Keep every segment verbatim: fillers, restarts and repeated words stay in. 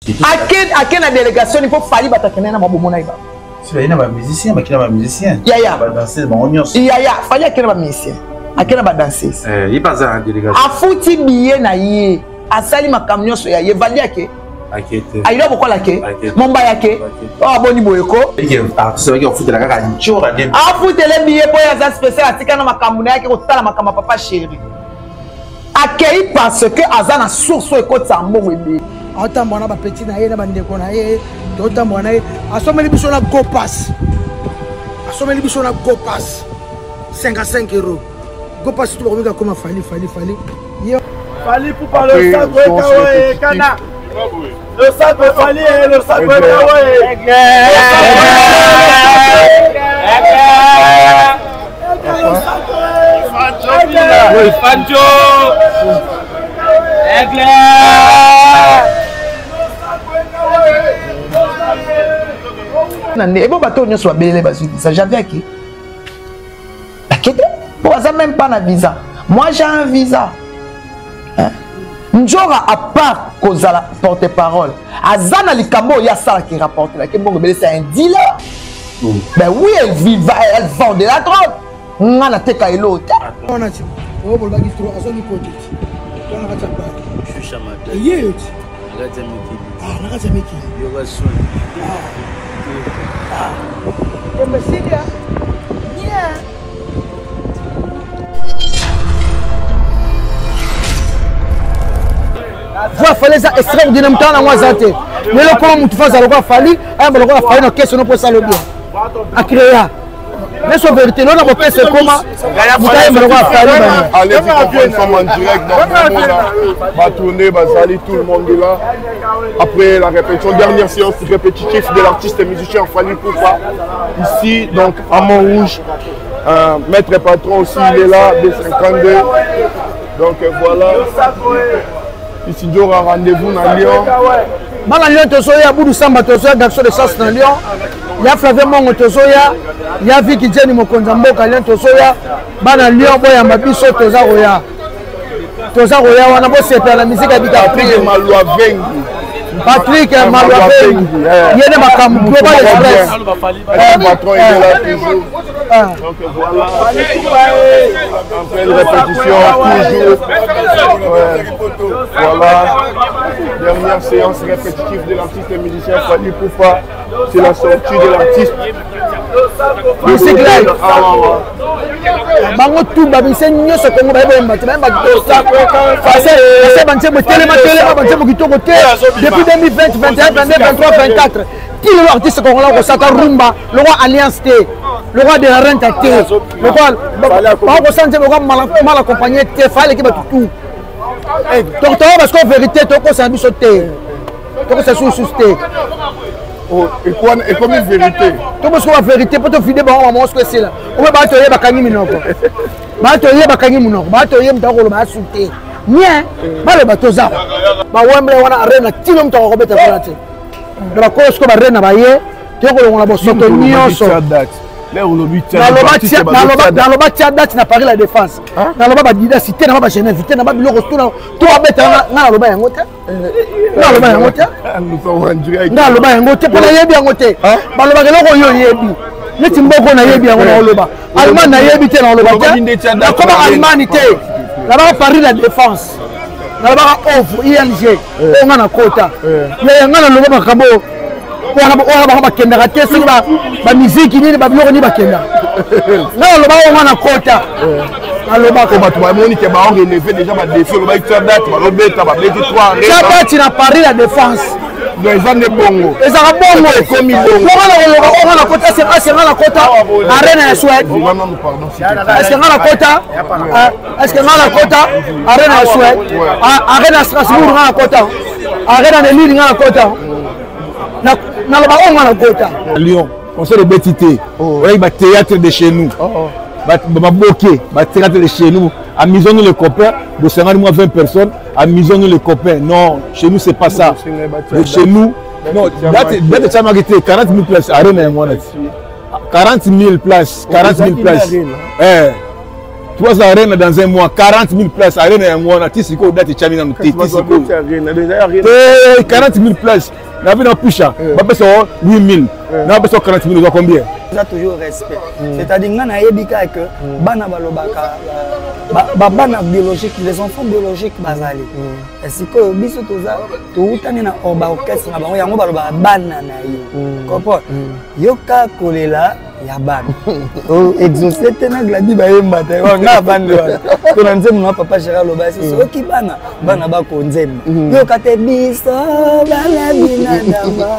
ake na délégation il faut fali batakena na mabomona iba c'est na ba musicien ba kina ba musicien ya ya ba danser ba onyos ya ya fali akena ba musicien akena ba danseuse eh il passe en délégation afuti billet na ye asali makamnyoso ya ye vali ake akete ailo bokola ke momba yake oh boni boyeko eke akso eke ofutela kaka nchora dem afutele billet po ya za spécial atika na makamuna yake kotala makama papa chéri akei parce que azana source ekota mbongo ebe atambo na ba petit na ye na bandeko na ye totambo na ye asomeli biso na go pass asomeli biso na go pass cinquante-cinq euros go pass tu komika koma fali fali fali yo fali pour parler ça ouais kana le sac de fali le sac de ouais Fanjo Aigle nane ebo bato nyonso babelele bazwi visa j'avais aki akete bon aza même pas na visa moi j'ai un visa hein? Njora à part kozala porte-parole aza na likambo ya sala qui rapporte la kembongo bele c'est un dealer mm. Ben oui elle vit elle vend de la drogue ngana teka elote on a dit oh bon bagi trop azo ni côté on a ratapa chucha mata yeye ngaza miki ah ngaza miki yoga son ah kembe sidia yeah Voi fallait ça extraire de même temps dans moi zate. Mais le comment tu fais ça le quoi fallait, un le quoi fallait nos questions pour ça le bien. À créer. Mais sur vérité, là on peut c'est comment vous avez le quoi fallait. Allez vous comprendre ça en direct dans le monde là. Va tourner, va saluer tout le monde là. Après la répétition, dernière séance répétitive de l'artiste et musicien Fally Ipupa ici donc à Montrouge. Euh, Maître Patron aussi il est là B cinquante-deux. Donc voilà. Ici, il y aura rendez-vous dans Lyon. Dans Lyon, il y a beaucoup de samba, il y a garçon de chasse dans Lyon. Il y a Flavie Mongo, il y a Vicky Jenny Mokonzambo, il y a dans Lyon, il y a Mabiso, il y a Roya. Il y a Roya, on a bossé pour la musique habitante. Patrick Maloua Vengi. Patrick Maloua Vengi. Il y a des Macam Global Express. Le patron est là toujours. Donc voilà. En pleine répétition, toujours. Voilà. Dernière séance répétitive de l'artiste et musicien Fally Ipupa. C'est la sortie de l'artiste. Musique live. Bango tout babise nyoso kongo ba yeba mbati ba mbati ça parce que banche mo télé ma télé ma banche mo kitoko té depuis deux mille vingt, vingt et un, vingt-deux, vingt-trois, vingt-quatre qui le artiste congolais ko sata rumba le roi alliance té le roi de la renta té le roi ba ko sanje ko mal mal accompagné té fallait que ba tout eh docteur parce que vérité to ko sa biso té to ko sa sous sous té oh et quoi et comme une vérité to parce que la vérité pour te fider ba maman ce que c'est là on va ba to yeba kangi minoko ba to yeba kangi minoko ba to yeba ko lo ba souté bien ba le ba to za ba wemble wana arena tilo mto ko beta ko lati ba ko sko ba arena ba ye to ko lo na bo soto nyonso là on le but dans le bas tia date na Paris la défense dans le bas ba dida cité na ba chaîne invité na ba biloko to na to beta na lo ba yango te na lo ba yango te nous sommes en direct na lo ba yango te pona yebi yango te ba lo ba keloko yo yebi neti mboko na yebi yango na lo ba allemand na yebi te na lo ba te na comme allemand te na ba Paris la défense na ba offre I N G o ngana kota ya ngana lo ba kabo on va ba kenda te sur ba ba musique ni ba biloko ni ba kenda na lo ba o ngana kota na ba ko ba to ba moni ke ba on relever déjà ba défi lo ba tia date ba robeta ba beti trois tia date na Paris la défense donc ils ont des bongo ils ont bongo comme ils bongo on ngana kota c'est pas c'est ngana kota arena ya Suède pardon est-ce que ngana kota est-ce que ngana kota arena ya Suède arena Strasbourg ngana kota arena de Lille ngana kota na na lo ba on ngana kota Lyon on sait le bétité ouais ba théâtre de chez nous ba ba boké ba théâtre de chez nous amusons-nous les copains de cinquante mois vingt personnes amusons-nous les copains non chez nous c'est pas ça de chez nous non date date ça m'a été quarante mille places arena moi quarante mille places quarante mille places eh trois arènes dans un mois, quarante mille places, arène un mois, na tisiko date chamina no titi tisiko. quarante mille places. Na vu dans Picha, ba peso huit mille. Na peso quarante mille, combien? Ça toujours respect. C'est-à-dire que na yebika que bana balobaka ba bana biologique, les enfants biologiques bazali. Est-ce que biso toza to utani na oba orchestre na bango yango baloba bana na yo. Comprends? Yoka kolela ya bana. O exaucer tena gladi ba yemba te. Na bana. To na nzembo na papa Gérard loba c'est so ki bana bana ba ko nzembo. Yoka te biso bana bina dama.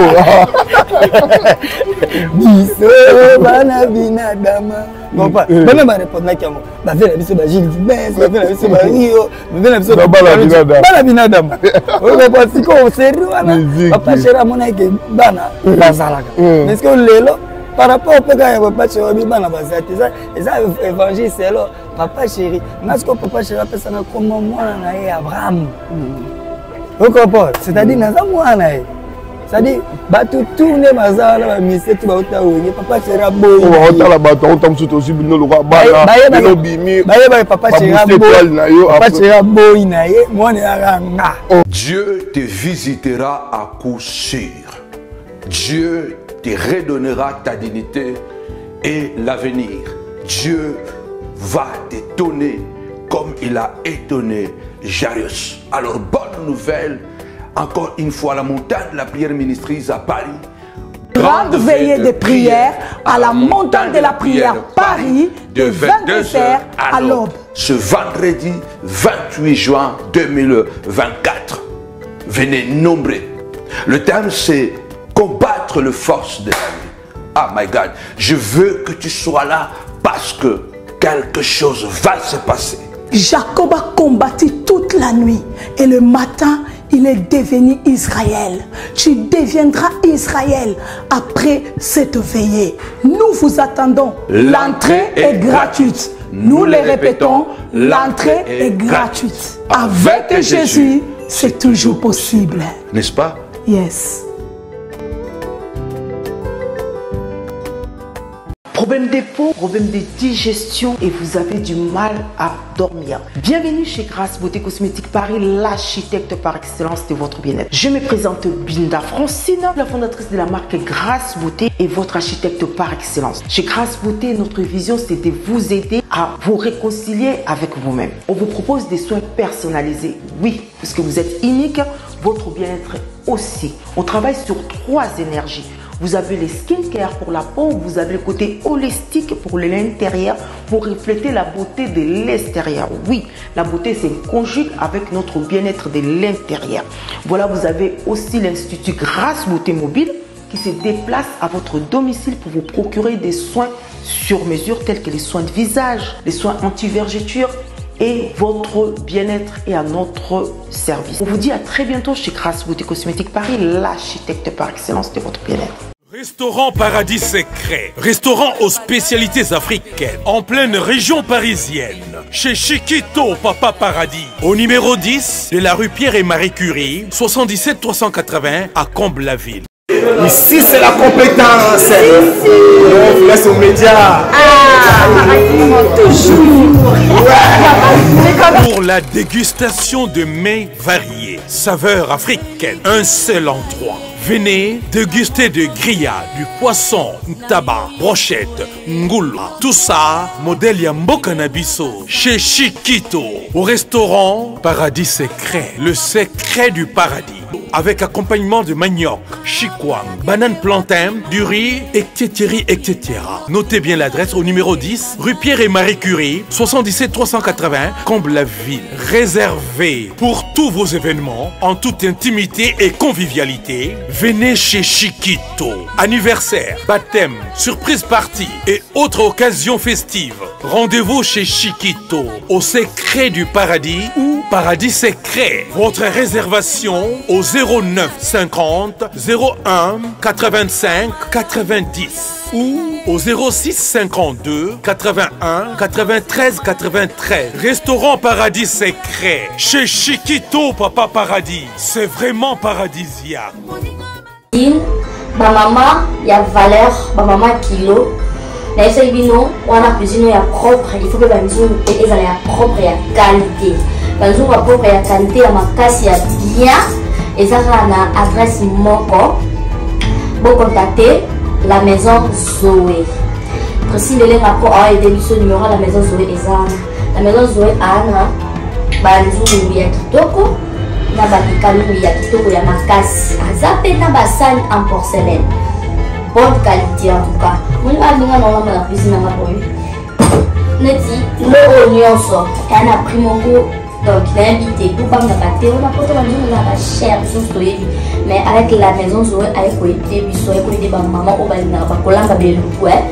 Biso bana bina dama. Comprends? Bana ba répondre na kiamo. Ba vela biso ba Gilles Dibes, ba vela biso ba Rio, ba vela biso bana bina dama. Bana bina dama. O ba pas si ko sérieux wana. Papa Gérard mona ke bana bazalaka. Mais est-ce que lelo par rapport au papa et papa chéri, bana bazati ça et ça évangile c'est là papa chéri. Mais est-ce que papa chéri appelle ça comment moi na Abraham? Vous comprenez? C'est-à-dire na za moi na c'est-à-dire ba tout tourner bazala ba mise tout ba utaouye papa chéri boy. On va la bato on tombe sur aussi bino le roi bana. Bino bimi. Ba ba papa chéri boy. Papa chéri boy na ye moi na nga. Dieu te visitera à coup sûr. Dieu te redonnera ta dignité et l'avenir. Dieu va t'étonner comme il a étonné Jairus. Alors, bonne nouvelle, encore une fois, la montagne de la prière ministrise à Paris. Grande veillée de prière à la montagne de la prière Paris de vingt-deux heures à l'aube. Ce vendredi vingt-huit juin deux mille vingt-quatre. Venez nombreux. Le thème c'est combattre les forces de la nuit. Ah my God, je veux que tu sois là parce que quelque chose va se passer. Jacob a combattu toute la nuit et le matin, il est devenu Israël. Tu deviendras Israël après cette veillée. Nous vous attendons. L'entrée est gratuite. Nous le répétons, l'entrée est gratuite. Avec Jésus, c'est toujours possible. N'est-ce pas? Yes. Problème de peau, problème de digestion et vous avez du mal à dormir. Bienvenue chez Grâce Beauté Cosmétique Paris, l'architecte par excellence de votre bien-être. Je me présente Binda Francine, la fondatrice de la marque Grâce Beauté et votre architecte par excellence. Chez Grâce Beauté, notre vision c'est de vous aider à vous réconcilier avec vous-même. On vous propose des soins personnalisés, oui, parce que vous êtes unique, votre bien-être aussi. On travaille sur trois énergies. Vous avez les skincare pour la peau, vous avez le côté holistique pour l'intérieur, pour refléter la beauté de l'extérieur. Oui, la beauté c'est conjugue avec notre bien-être de l'intérieur. Voilà, vous avez aussi l'Institut Grâce Beauté Mobile qui se déplace à votre domicile pour vous procurer des soins sur mesure tels que les soins de visage, les soins anti-vergeture et votre bien-être est à notre service. On vous dit à très bientôt chez Grâce Beauté Cosmétique Paris, l'architecte par excellence de votre bien-être. Restaurant Paradis Secret, restaurant aux spécialités africaines, en pleine région parisienne, chez Chiquito Papa Paradis, au numéro dix de la rue Pierre et Marie Curie, soixante-dix-sept trois cent quatre-vingts à Comble-la-Ville. Ici c'est la compétence. On laisse aux médias. Ah, toujours. Pour la dégustation de mets variés, saveurs africaines, un seul endroit. Venez déguster de grillades, du poisson, tabac, brochette, ngoula. Tout ça, modèle Yamboka Nabiso, chez Chiquito, au restaurant Paradis Secret, le secret du paradis. Avec accompagnement de manioc, chikwang, banane plantain, du riz, et cetera et cetera. Notez bien l'adresse au numéro dix, rue Pierre et Marie Curie, soixante-dix-sept trois cent quatre-vingts, Comble-la-Ville. Réservé pour tous vos événements, en toute intimité et convivialité, venez chez Chiquito. Anniversaire, baptême, surprise party et autres occasions festives. Rendez-vous chez Chiquito, au secret du paradis ou Paradis Secret. Votre réservation au zéro neuf cinquante zéro un quatre-vingt-cinq quatre-vingt-dix ou au zéro six cinquante-deux quatre-vingt-un quatre-vingt-treize quatre-vingt-treize. Restaurant Paradis Secret, chez Chiquito Papa Paradis. C'est vraiment paradisiaque. Ma maman, il y a valeur, ma maman kilo. na esa bino wana cuisine ya propre il faut que ba nzungu pe ezala ya propre ya qualité ba nzungu ya propre ya qualité ya makasi ya bien ezaka na adresse moko bo contacter la maison Zoé précis le lenga ko a aider biso numéro la maison Zoé ezana la maison Zoé ana ba nzungu ya kitoko na ba kalungu ya kitoko ya makasi azape na ba sani en porcelaine bonne qualité en tout cas. Moi, je vais aller la cuisine à ma boy. Neti, le oignon sort. Et on a pris mon goût. Donc, il a invité. Pour pas me battre, on a porté la maison, on a la chair, mais avec la maison, on a écouté, on a écouté maman, on a écouté, on a écouté, on a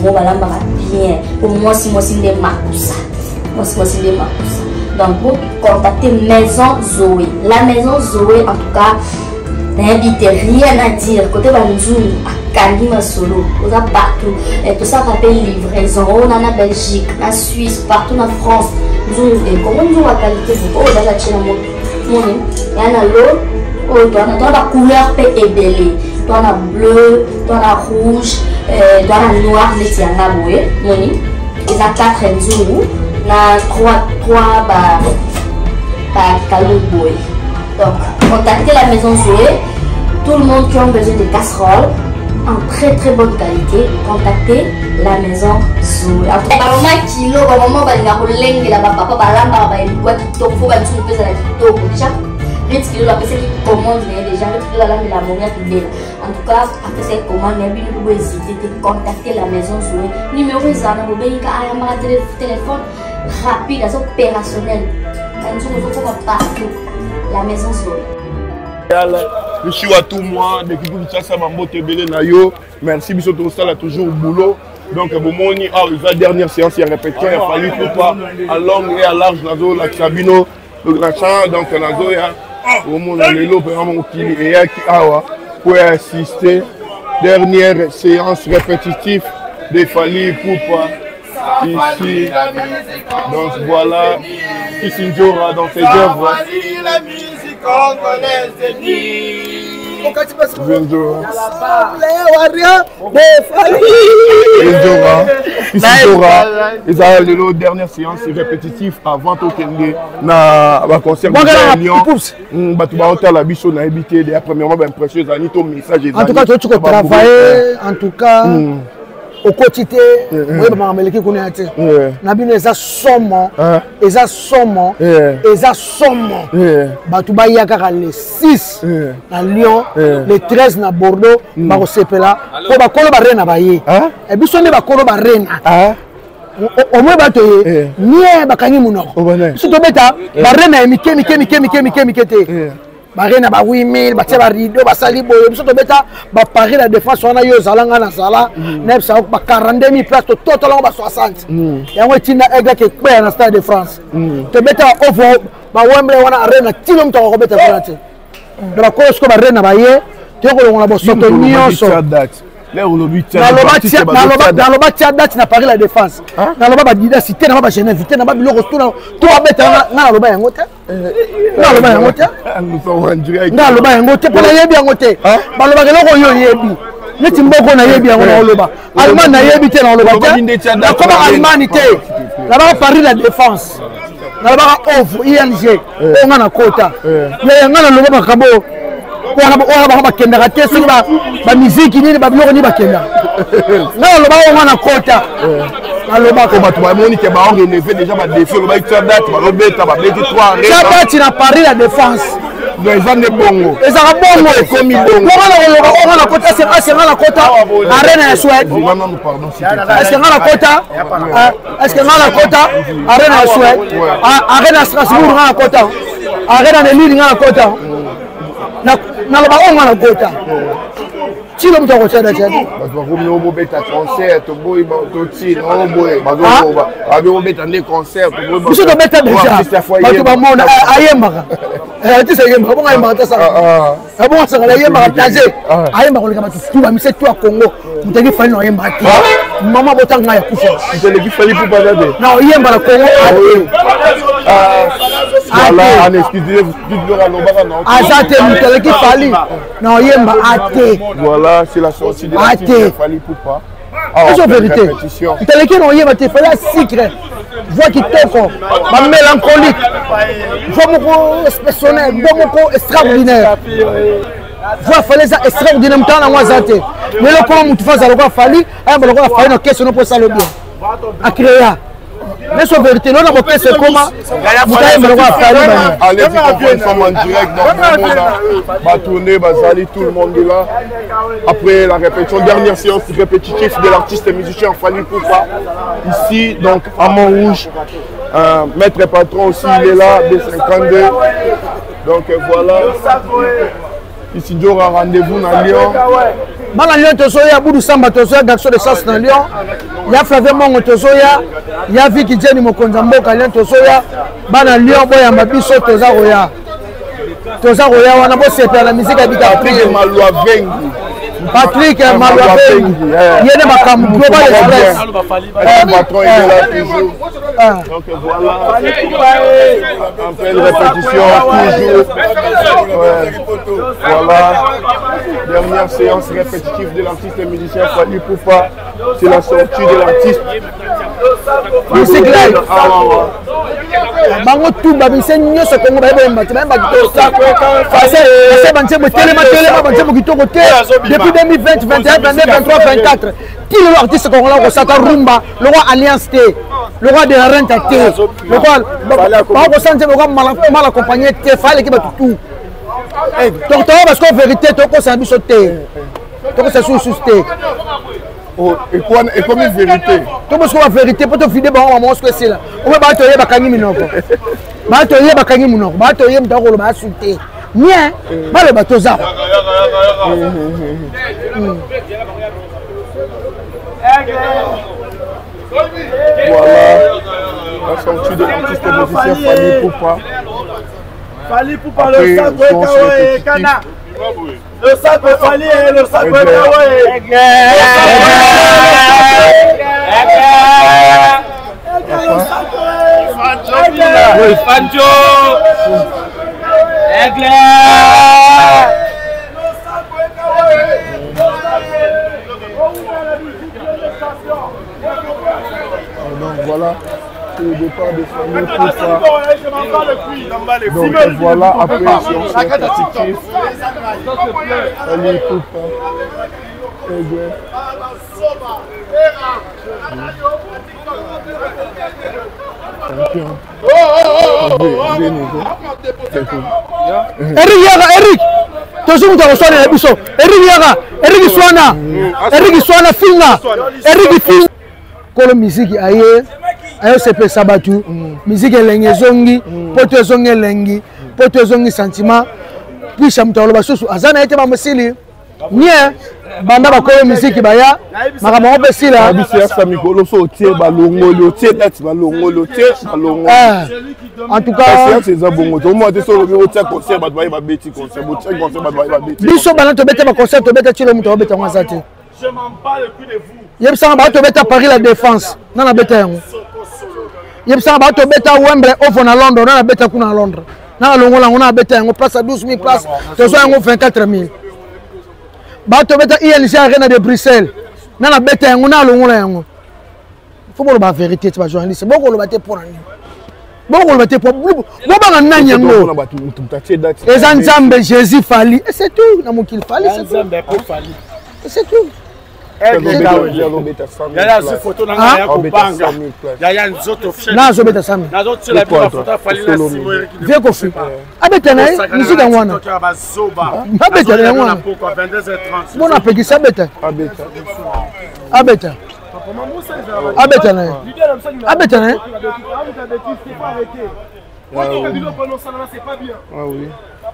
bien. Pour moi, si moi, c'est des marques. Moi, si moi, c'est des marques. Donc, pour contacter Maison Zoé. La Maison Zoé, en tout cas, n'invite rien à dire. Côté Banjouni, à Kalima Solo, on a partout. Et tout ça rappelle livraison. On en a Belgique, en Suisse, partout en France. Nous avons comment nous avons la qualité de l'eau. On a la Chine. Il y a l'eau. On a la couleur ébélée. On a bleu, on a rouge, on a noir. Il y a la bouée. Il y a quatre nzungu. Il y a trois, trois, bah, bah, calou bouée. Donc, contactez la maison Zoé. Tout le monde qui a besoin de casseroles en très très bonne qualité, contactez la maison Zoé. En tout cas, maman kilo, maman va venir au lengue là, papa va l'amba, va venir quoi qui tombe, faut va tout peser la kilo déjà. huit kilos la personne qui commande déjà, huit kilos la langue la monia qui belle. En tout cas, après cette commande, il y a une nouvelle hésiter de contacter la maison Zoé. Numéro zana, vous voyez qu'à un téléphone rapide, opérationnel. Quand nous faut partout. La maison Zoé. Je suis à tout moi, depuis que ça m'a moté nayo. Merci, bisous tout ça là toujours au boulot. Donc à moment ah la dernière séance il a répété, il a fallu pas à longue et à large nazo la Sabino le grand champ donc nazo ya au monde les lots vraiment qui et qui awa pour assister dernière séance répétitive des Fali Poupa ici. Donc voilà Kissinjora dans ses œuvres. Ils ont les dernières séances répétitives avant tout qu'il na ba concert de Lyon. Ba tu ba hôtel la biso na habité des premièrement ben précieuse anito message. En tout cas tu peux travailler en tout cas au quotidien, oui, maman, mais l'équipe connaît été. Nabine eza somme, eza somme, eza somme. Batouba yakara les six à Lyon, les treize na Bordeaux, bako sepela. Ko ba kolo ba rena ba ye. Et puis sonne ba kolo ba rena. Au moins batoye, nie bakangi munoko. Surtout beta, ba rena mike mike mike mike mike mike te. Barena ba huit mille, ba tia ba rideau, ba sali boye, biso to beta ba Paris la défense wana yo zalanga na sala, neb sa ba quarante-deux mille places total ba soixante. Yango tina ega ke kwa na Stade de France. To beta offre ba Wembley wana arena tino mto ko beta France. Ba ko sko ba rena ba ye, to ko ngona bo soto nyonso. Là on le but dans le bas tia date na Paris la défense. Dans le bas ba dida cité na ba Genève, cité na ba biloko to na to beta na lo ba yango te. Na lo ba yango te. Nous sommes en direct. Na lo ba yango te pona yebi yango te. Ba lo ba keloko yo yebi. Neti mboko na yebi yango na lo ba. Allemand na yebi te na lo ba te. Na koma Allemagne te. Na ba Paris la défense. Na ba offre I N G. O ngana kota. Ya ngana lo ba kabo. On va bakenda ka tesi ba ba musique ni ba biloko ni bakenda na lo ba on na kota na lo ba ko ba to ba moni ke ba on relever déjà ba défi lo ba tia date ba robeta ba beti trois tia date na Paris la défense les gens de bongo les arabes bongo comme bongo on na kota c'est pas c'est na kota arena ya Suède vraiment pardon est-ce que na kota est-ce que na kota arena ya Suède arena Strasbourg na kota arena de Lille na kota na na lo ba on na kota chilo mto ko chada chada ba to ko mi obo beta concert to boy ba to chi no boy ba go ba abi obo beta ne concert to boy ba biso to beta déjà ba to ba mona ayemba eh tu sais yemba bon ayemba ta sa ah bon ça la yemba taze ayemba ko le kama tu ba mi se tu a Congo mutaki fali no yemba ti mama botanga ya kufa tu le ki fali pour pas dade non yemba la Congo ah voilà en excusez tu dois lo ba na azate mutaki ki fali non yemba ate voilà c'est la sortie de la fali pour pas C'est la vérité. Tu as les qui n'ont pas été fait là, secret. Voix qui t'offre, ma mélancolique. Voix mon exceptionnel, voix mon extraordinaire. Voix fallait ça extraordinaire, temps dans moi zaté. Mais le comment tu fais ça, le quoi fallu, ah mais le quoi fallu, nos questions pour ça le bien. À créer. Mais c'est la vérité, nous avons fait comment vous avez le droit à faire. Allez, nous sommes en direct dans le monde là. Va tourner, va salir, tout le monde est là. Après la répétition, dernière séance répétitive de l'artiste et musicien Fally Ipupa. Ici, donc à Montrouge. Euh, Maître Patron aussi, il est là, B cinquante-deux. Donc voilà. Ici, il y aura rendez-vous dans Lyon. Dans Lyon, il y a Boudou Samba, il y a Gaxo de Chasse dans Lyon. Il y a Flavien Mongo, il y a Vicky Jenny Mokonzambo, il y a Lyon, dans Lyon, il y a Mabiso, il y a Roya. Il y a Roya, on a bossé pour la musique à Patrick Maloua Vengi. Patrick Maloua Vengi. Il y a des Makam Global Express. Le patron il est là toujours. Donc voilà. En pleine répétition, toujours. Voilà. Dernière séance répétitive de l'artiste et musicien Fally Ipupa. C'est la sortie de l'artiste. Musique live. Bango tout babise nyoso Congo ba ba ba ba ça ça c'est banze mo télé ma télé ma banze mo kitoko té depuis deux mille vingt, vingt et un, vingt-deux, vingt-trois, vingt-quatre qui le artiste congolais ko sata rumba le roi alliance té le roi de la rente té le roi ba ko sante le roi mal accompagné té fallait que ba tout donc toi parce qu'en vérité toi ko ça biso té toi ko ça sous sous té. Oh, et quoi et comme une vérité. Tout parce que la vérité peut te filer bon maman ce que c'est là. On va te yeba kangi minoko. Ba te yeba kangi minoko. Ba te yeba ndako lo ba souté. Bien, ba le bateau ça. Voilà. La sortie de l'artiste et musicien Fally Ipupa. Fally Ipupa le sac ouais kana. Le sac de Fally et le sac de Kawaii. Fanjo. Donc voilà. Le départ de Fally Ipupa. Donc voilà, après séance répétitive, Fally Ipupa. Eric Yaga, Eric, toujours nous avons soigné les bisous. Eric Yaga, Eric Soana, Eric Soana Finga, Eric Finga. Kolo musique aye, aye sepe sabatu, musique lengi zongi, poto zongi lengi, poto zongi sentiment. Puis chamtalo basosu azana ete bamosili. Nie banda bakolo musique baya, makama obesila. Abisia samikolo so tie balongolo, tie tati balongolo, tie balongolo. En tout cas, c'est ça bon. Tout le monde est sur le bureau de concert, bah doit y bêti concert, concert concert bah doit y bêti. Biso bana to bete ba concert to bete chilo muto bete ngwa zate. Je m'en bats le cul de vous. Yebsa ba to bete Paris la Défense. Nana bete yango. Yebsa ba to bete Wembley off na London, nana bete kuna Londres. Nana longola ngona bete yango place à douze mille places, to so yango vingt-quatre mille. Ba to bete I N G Arena de Bruxelles. Nana bete yango na longola yango. Faut pas la vérité tu vas journaliste. Boko lo bate pour ani. Boko lo bate pour bo ba na nyango. Et Nzambe Jésus Fally, et c'est tout na mokil Fally, c'est Nzambe pour Fally. C'est tout. Il y a une photo dans la Banga. Il y a une autre officielle. Na zo beta sami. Na zo tila bila photo Fally na simo. Viens kofi. Abeta na musique en wana. Abeta na wana. Bon appétit ça beta. Abeta. Abeta. Abeta na. Abeta na. Ah oui.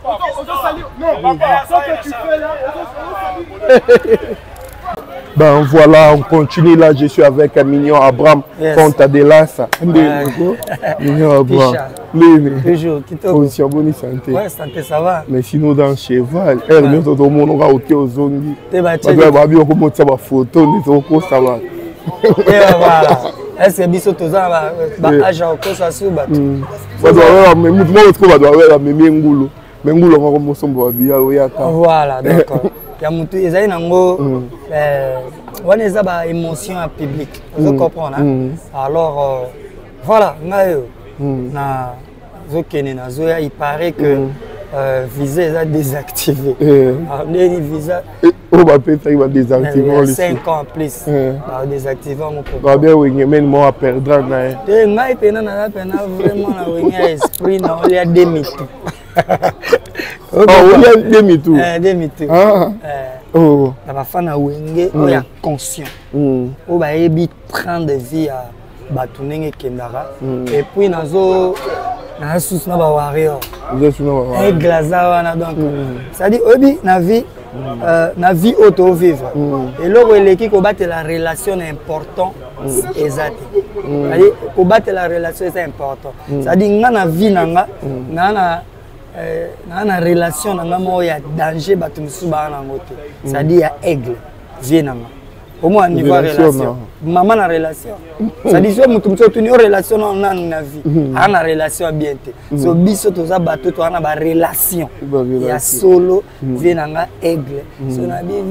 Ben voilà, on continue là, je suis avec Mignon Abraham, yes. Comte Adelas. Mignon Abraham. Toujours, qui te position bonne santé. Ouais, santé, ça va. Mais sinon, dans cheval, elle, nous, tout le monde, on va au thé aux zombies. Tu vas tu vas bien, on va monter ma photo, on va ça va. Voilà. Est-ce que biso toza ba agent ko ça sur ba. Ba doit avoir mais moi je trouve ba doit avoir mais ngulu. Mais ngulu on va mosombo ba biya o ya ta. Voilà, d'accord. Ya mutu ezali nango euh on a des émotions en public. Vous comprenez? Alors, voilà, il paraît que le visa est désactivé. Le visa on va peut-être il va désactiver cinq ans en plus. Va désactiver mon problème. Va bien oui, mais moi perdre na. Eh ngai pena na pena vraiment na winga esprit na il y a demi-tour. Oh, il y a demi-tour. Eh demi-tour. Ah. Oh. La va faire na wenge o ya conscient. O ba ebi train de vie à batunenge kendara et puis nazo na sous na ba warrior. Vous êtes sur na. Et glaza wana donc. Ça dit obi na vie Euh, na vie auto vivre et là où l'équipe combattre la relation est important exact c'est-à-dire combattre la relation c'est important c'est-à-dire nga na vie nanga na na na na relation nanga mo ya danger batu musu ba na ngote c'est-à-dire ya aigle vie nanga au moins niveau relation maman na relation c'est-à-dire so mutu mutu ni relation na na vie ana relation bien te so biso toza bato to ana ba relation ya solo vie nanga aigle so na bien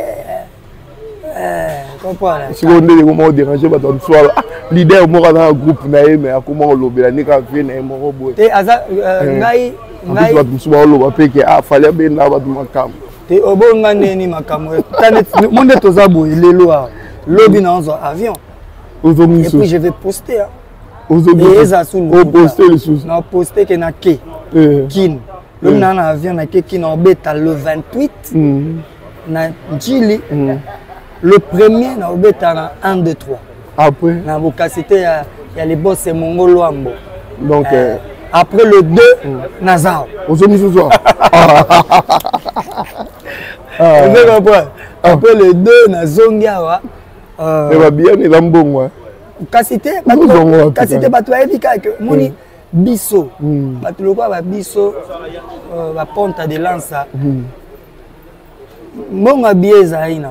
eh comprendre si on est comment déranger bato de soir leader mo kana groupe na ye mais comment lobela ni ka vie na mo boy te aza ngai ngai bato musu ba loba peke ah fallait bien na bato makam te obonga neni makambo tanet monde toza boy lelo a lobby na onzo avion et puis je vais poster hein et ça sous le poster le sous na poster que na ke kin le na na avion na ke kin obeta le vingt-huit na Djili le premier na obeta na un deux trois après na bokasité ya ya les boss mongolo ambo donc après le deux Nazao aujourd'hui ce soir après le deux Nazongiawa mais va bien il ambongo kasité kasité bato ebika que moni biso bato lokwa ba biso ba ponta de lança mbonga bieza ina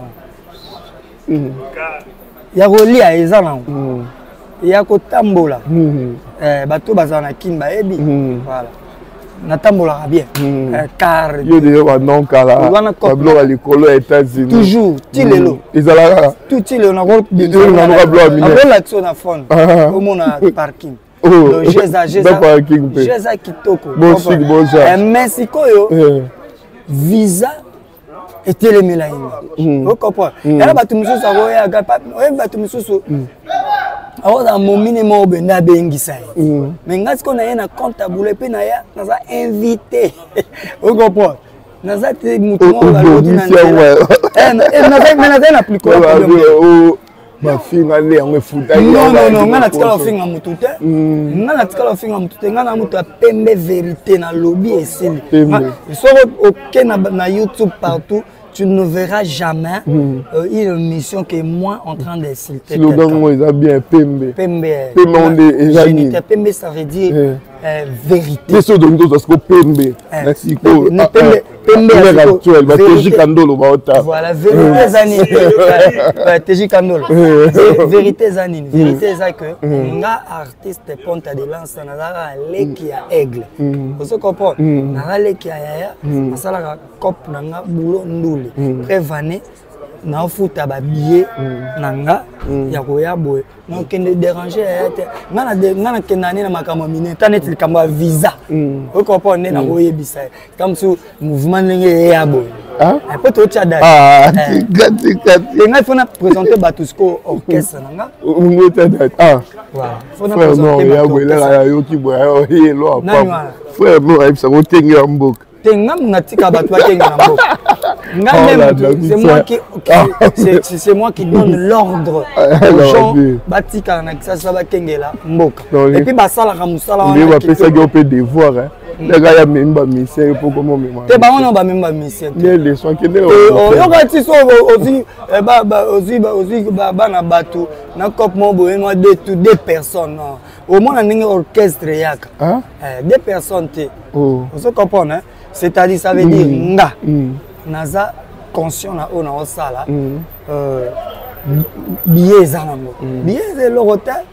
ya kolia eza na ya kotambola eh bato bazana kimba ebi voilà natambola bien car yo de wa non kala tablo ali kolo États-Unis toujours tilelo ezala tout tilelo na ko na ko tablo ami na l'action na fond au mona parking oh jeza jeza parking jeza kitoko bon sig bon ça Mexico yo visa était les mélaïnes vous comprenez et là bato mususu akoya gapa bato mususu alors dans mon minimum benda bengisa mais ngasi ko na ye na comptable pe na ya na za invité vous comprenez na za te mutu mo ba loti na eh na za na za na plus quoi ma fille allait en futa non non non ngana tikala finga mutu te ngana tikala finga mutu te ngana mutu pembe vérité na lobby esili so OK na na YouTube partout tu ne verras jamais mm. euh, une mission que moi en train d'insulter. Le slogan est bien Pembe. Pembe. Pembe. Pembe, ça veut dire euh, euh, vérité. C'est ce dont nous avons Pembe. Merci. Pembe. Pembe actuel. Teji Kandolo. Voilà, vérité zanine. Teji Kandolo. Vérité zanine. Vérité c'est que nga artiste ponta de lance na la leki ya aigle. Vous comprenez? Na leki ya ya. Ça la cop na nga boulot ndule. Prévané na futa ba billet nanga ya koya boy donc ne déranger ngana de ngana kenani na makambo mine tanet likamba visa vous comprenez na boyebisa comme sous mouvement ndenge ya boy ah peut to tchada ah gati gati et nga faut na présenter Batusco orchestre nanga ngo tchada ah voilà faut na présenter ya boy la yo ki boy yo lo apa frère mo ai ça otengi ambok tenga ngatika bato batenga na mboka nga même c'est moi qui c'est c'est moi qui donne l'ordre aux gens batika na kisasa bakengela mboka et puis basala ka musala wana ba pesa go pe devoir hein les gars ya memba mission pour comment même te ba on ba memba mission les leçons qui ne yo ka ti so aussi ba ba aussi ba aussi ba na bato na cop mo boye no deux deux personnes au moins ndenge orchestre yaka deux personnes te vous comprenez c'est-à-dire ça veut dire nga naza conscient na ona osala euh billet za nango billet c'est le hotel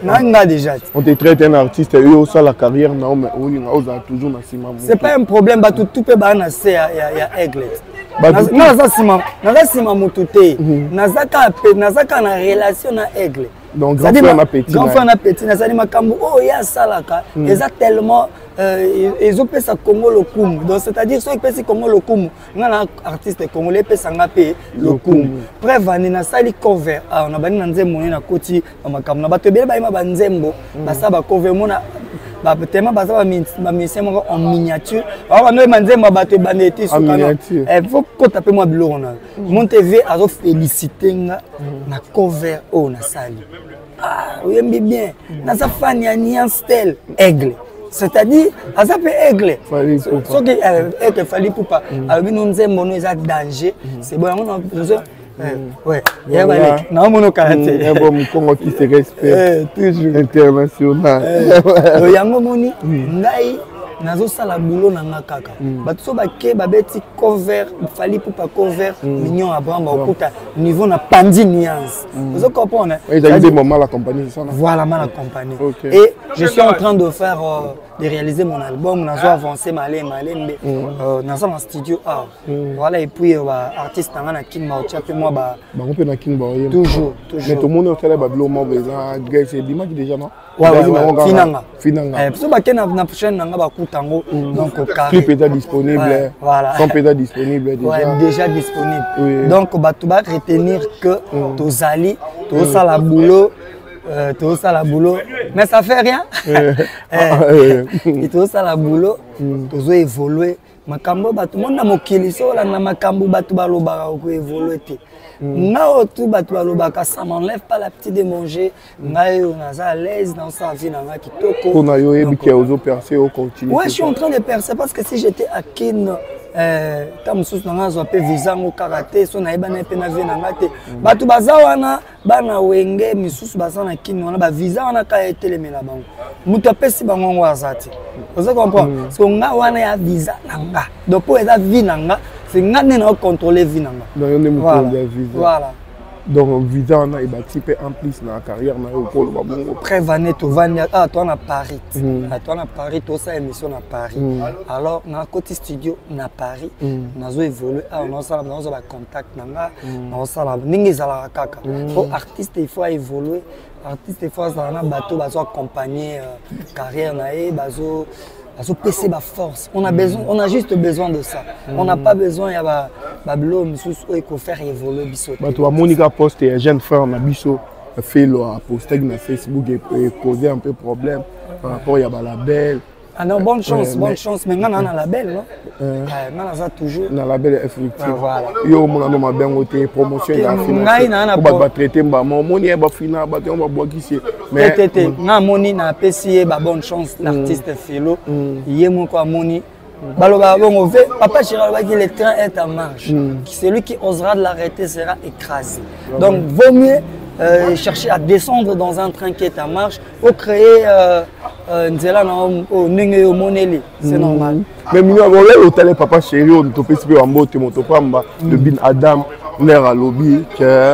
Nanga déjà. On te traite un artiste et eux ça la carrière non mais on a toujours na sima. C'est pas un problème ba tout tout peut ba na c'est ya ya aigle. Na ça sima, na ça sima mututé. Na zaka na zaka na relation na aigle. Donc grand frère na petit. Grand frère na petit na sali makambo oh ya salaka. Eza tellement ils ont fait ça Congo le Koum. Donc c'est-à-dire ceux qui fait Congo le Koum, on a un artiste congolais fait ça ngapé le Koum. Bref, on a sali cover. Ah on a bani nanze moni na koti makambo na bato bele ba ima banzembo. Basa ba cover mona ba tellement basa ba ba mission en miniature. Alors on a manzembo bato baneti sur canal. Il faut qu'on tape moi bilo on a. Mon T V a félicité nga na cover oh na sali. Ah, oui bien. Na sa fan ya Nianstel aigle. C'est-à-dire, à ça peut aigle. Ce qui est fallu pour pas. Alors, nous nous avons un danger. C'est bon, on a besoin. Ouais, il y a un bon caractère. Il y a un bon Congo qui se respecte. Toujours international. Il y a un bon moni. Nazo sala boulot na ngakaka. Bato so bake babeti cover, fali pour pas cover, mignon Abraham okuta niveau na pandi nuance. Vous comprenez? Il y a des moments la compagnie ça. Voilà mal accompagné. Et je suis en train de faire de réaliser mon album, nazo avancer malé malé euh nazo en studio ah. Voilà et puis artiste na King Maucha puis moi ba ba on peut na King Maucha. Toujours, toujours. Mais tout le monde au télé bablo mo besoin gars c'est dimanche déjà non? Ouais, ouais, Finanga. Finanga. Eh, parce que na na prochaine nanga ba kutango donc au carré. Clip est disponible. Voilà. Son est disponible déjà. Ouais, déjà disponible. Oui. Donc ba tu vas retenir que tozali, to ça la boulot, euh to ça la boulot, mais ça fait rien. Eh, to ça la boulot, tozo évoluer. Makambo ba tout monde na mokili so la na makambo ba tu ba loba ko évoluer te. Nao tout bato balobaka ça m'enlève pas la petite de manger. Nao on a à l'aise dans sa vie na kitoko. On a yo ebiki ozo percer au continue. Ouais, je suis en train de percer parce que si j'étais à Kin euh tam sous na zo pe visa ngo karaté so na ebana pe na vie na ngate. Bato bazawana bana wenge misusu bazana Kin wana ba visa wana ka etelemela bango. Mutu apesi bango ngo azati. Vous comprenez? Parce que nga wana ya visa nanga. Donc pour eza vie nanga c'est ngane na contrôler vie nanga. Voilà. Voilà. Donc visa on a bâti en plus dans la carrière na au pôle babongo. Prévané to vania ah toi na Paris. Ah toi na Paris to ça émission na Paris. Alors na côté studio na Paris nazo évoluer ah on ça nazo ba contact nanga on ça la ningi za kaka. Pour artiste il faut évoluer. Artiste il faut ça na bateau bazo accompagner carrière na e bazo bazo pc ba force. On a besoin on a juste besoin de ça. On n'a pas besoin ya ba bablo misusu il faut faire évoluer biso. Bato a Monica poste un jeune frère na biso fait le poster na Facebook et poser un peu problème par rapport ya ba label. Ah non, bonne chance, bonne chance. Mais on a un label, non? On a toujours. Un label effectif. Yo, on a un bien côté promotion. On va traiter ma moni et ma fina, on va boire ici. Mais na moni na P C E, bonne chance l'artiste Philo. Il y a mon quoi moni. Baloba bon veut papa Chiralba dit le train est en marche. Celui qui osera de l'arrêter sera écrasé. Donc vaut mieux Euh, chercher à descendre dans un train qui est en marche pour créer Nzela au Nenge au Moneli. C'est normal. Mais nous avons l'hôtel Papa Chéri, on te fait un mot, on te prend le bin Adam, l'air à lobby, que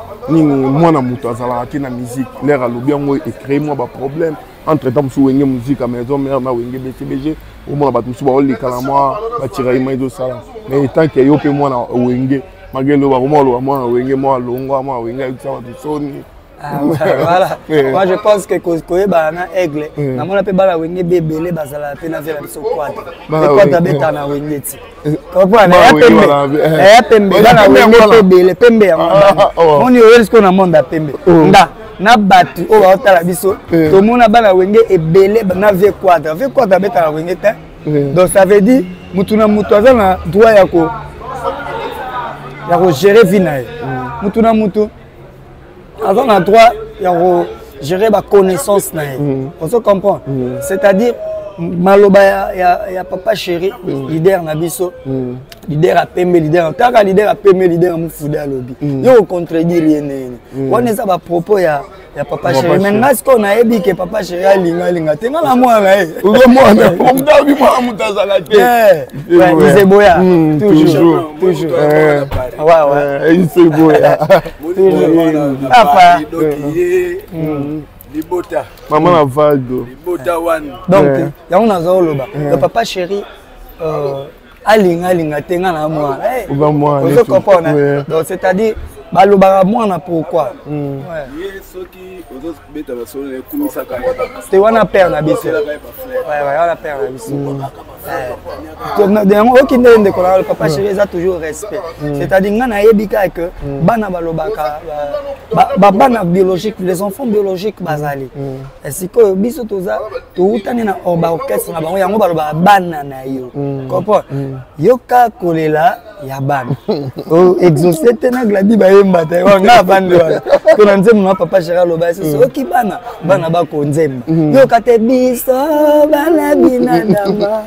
moi, na muto azala na musique, l'air à lobby, on écrit moi ba problème. Entre temps, sous une musique à maison, mais on a une B C B G, au moins ba tout sur les calama, ba tirer maïdo ça. Mais tant que yo pe moi na wenge. Malgré le moment où moi wenge moi longo moi wenge ça va sonner. Voilà. Moi je pense que koye ba na aigle. Na mona pe bala wenge bebele bazala pe na vela biso kwata. Pe kwata beta na wenge ti. Comprendre? Eh pembe bana wenge bebele pembe ya mona. Moni oyo sko na monde pembe. Nda na batu o ba otala biso. To mona bana wenge ebele na vie kwata. Vie kwata beta na wenge ta. Donc ça veut dire mutu na mutu azana droit ya ko ya ko gérer vie na ye. Mutu na mutu on a droit à gérer ma connaissance. On se comprend. C'est-à-dire, Maloba, il y a Papa Chéri, leader Nabiso, leader à Pembe, leader à leader à Pembe, leader à Moufouda à Lobby. Il y a un contredit. On est à propos, il y a Papa Chéri. Mais est-ce qu'on a dit que Papa Chéri a linga linga? T'es mal à moi, là. On t'a vu, moi, on t'a zalaté. Ouais, il s'est boya. Toujours. Toujours. Ouais, ouais. Il s'est boya. Toujours. Papa. Libota. Maman a Valdo. Libota one. Donc, il y a un azolo là. Le papa chéri, aling aling atenga na moi. On va moi. Vous comprenez? Donc c'est-à-dire, balobara moi na pourquoi? C'était wana père na biso. Ouais ouais, wana père na biso. Donc qui n'est de le papa chéri a toujours respect. C'est-à-dire ngana yebika que bana balobaka ba bana biologique, les enfants biologiques bazali. Est-ce que biso toza to utani na oba orchestre na bango yango baloba bana na yo. Comprends? Yoka kolela ya bana. Oh exaucer tena gladi ba yemba te nga bande wana. To na nzembo na papa chéri loba c'est so ki bana bana ba ko nzembo. Yoka te biso bana bina dama.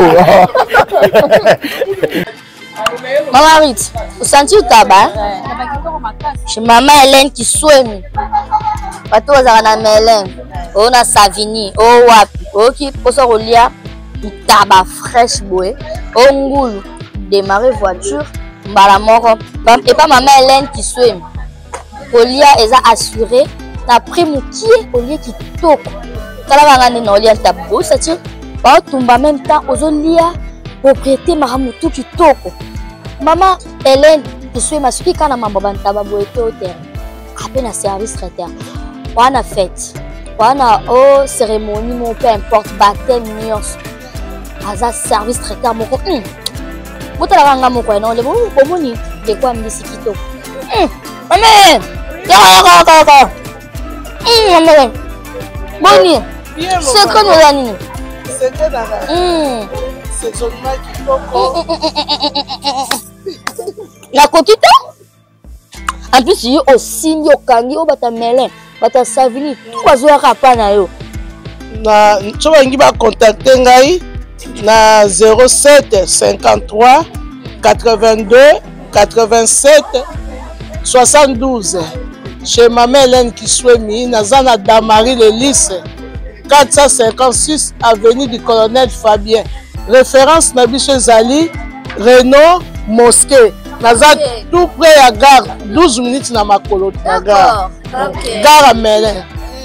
Maman Rit, vous sentez le tabac? Chez maman Hélène qui soigne. Pato Zana Hélène, on a Savini, oh wapi, oh qui pose au lit, du tabac fraîche boué, oh ngoulou, démarrer voiture, mbala moro. Et pas maman Hélène qui soigne. Au lit, elle a assuré, n'a pris mon qui au lit qui toque. Quand la vangane n'a lit tabou, ça tient. Bah tombe en même temps aux lia propriété maramutu qui toko. Maman Hélène qui suit ma suki kana mambo bantaba boete au terre. À peine à service traiteur. On a fête. On a oh cérémonie mon peu importe baptême nios. Aza service traiteur moko. Hum. Bota la vanga moko non le bon bomoni de quoi me sikito. Hum. Maman. Ya ya ya ya. Hum maman. Boni. C'est comme la nini. C'était là. C'est son mec qui la coquille. En plus, il y a aussi un kangi au batamelen, bata savini, trois heures à panayo. Na, tu vas y contacter ngai na zéro sept cinquante-trois quatre-vingt-deux quatre-vingt-sept soixante-douze. Chez maman Hélène qui souhaite mi, na zana Damari le lycée. quatre cent cinquante-six avenue du colonel Fabien. Référence Nabiche Zali, Renault, Mosquée. Nazat okay. Tout près à gare, douze minutes na makolo na gare. Okay. Gare à Melun.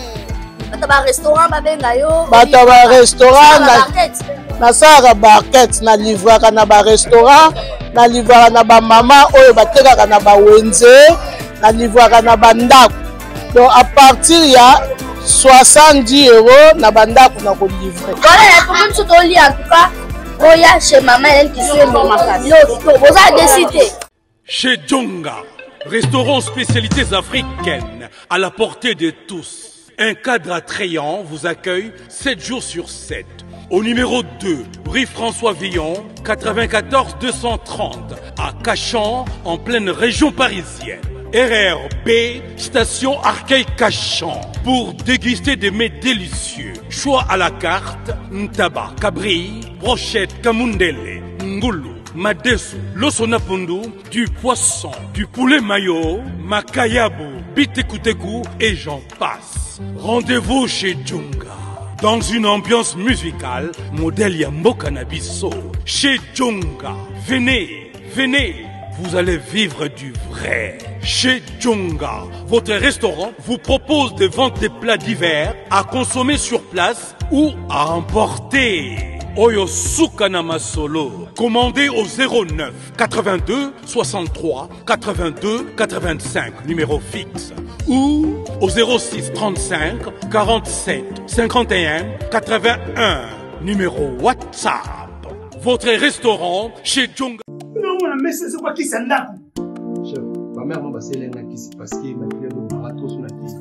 Bata ba restaurant ba benga yo. Bata ba restaurant na na sara barquette na livraka na ba restaurant, na livraka na ba mama oyo batekaka na ba wenze, na livraka na ba ndako. Donc à partir ya soixante-dix euros na banda pour nous livrer. Voilà, pour nous tout lit en tout cas. Oya chez maman elle qui suit mon maman. Vous avez décidé. Chez Djonga, restaurant spécialités africaines à la portée de tous. Un cadre attrayant vous accueille sept jours sur sept. Au numéro deux, rue François Villon, quatre-vingt-quatorze deux cent trente, à Cachan, en pleine région parisienne. R R B, station Arcueil-Cachan, pour déguster des mets délicieux. Choix à la carte, ntaba, cabri, brochette, kamundele, ngoulou, madesu, losonapundu, du poisson, du poulet mayo, makayabu, bitekuteku et j'en passe. Rendez-vous chez Djonga. Dans une ambiance musicale, modèle Yambo Cannabiso. Chez Djonga. Venez, venez. Vous allez vivre du vrai. Chez Djonga, votre restaurant vous propose de vendre des plats divers à consommer sur place ou à emporter. Oyo Sukana Masolo. Commandez au zéro neuf quatre-vingt-deux soixante-trois quatre-vingt-deux quatre-vingt-cinq, numéro fixe. Ou au zéro six trente-cinq quarante-sept cinquante et un quatre-vingt-un, numéro WhatsApp. Votre restaurant chez Djonga. Non, mais c'est quoi qui s'en a? Chef, ma mère m'a passé l'un qui s'est passé, m'a dit que ma rato sur la tête.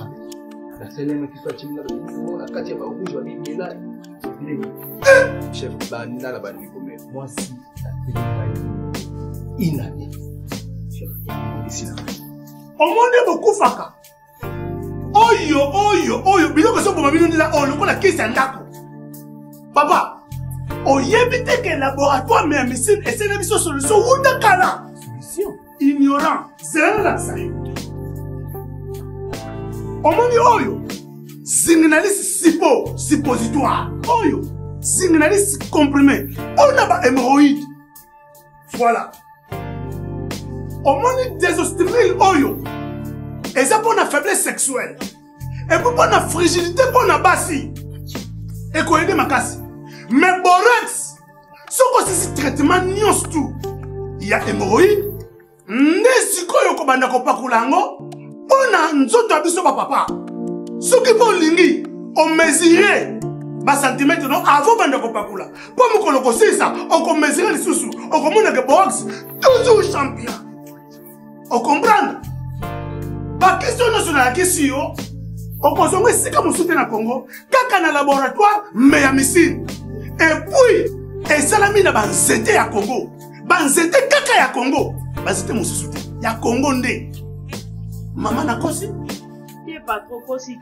La seule qui soit timide, la quatrième fois où je vais dire là. Chef, banana la banane comme moi si la télé inanée. Chef, ici là. Au monde beaucoup faka. Oyo, oyo, oyo, bilo que ça pour ma vie nous là, oh, le coup la qui s'en a. Papa. Oyebite que laboratoire mais médecine et c'est une solution ou d'accord solution ignorant c'est là ça omoni oyo signaliste sipo suppositoire oyo signaliste comprimé on a ba hémorroïde voilà omoni désostimile oyo et ça pour la faiblesse sexuelle Et puis pour la fragilité, pour la basi. Et qu'on aide ma casse. Mais borax, ce que c'est ce traitement nions tout. Il y a hémorroïde. N'est-ce que vous avez un pakulango? On a un autre abisso papa. Ce qui peut lingi, on mesurait. Bas centimètre non avant bande pakula. Pour me colocoser ça, on peut mesurer les sous-sous. On commande que box toujours champion. On comprend? Pas question nationale question. On consomme c'est comme soutien à Congo. Kaka na laboratoire mais ya missile. Et puis et salami na banzete à Congo. Banzete kaka ya Congo. Banzete mon soutien. Ya Congo ndé. Maman na kosi? Il pas trop kosi.